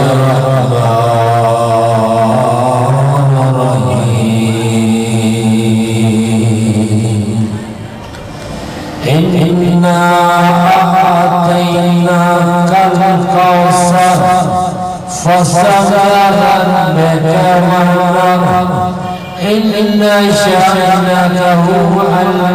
Bismillahirrahmanirrahim. Inna a'tainakal kautsar fasalli laka wanhar. Inna syani'aka huwal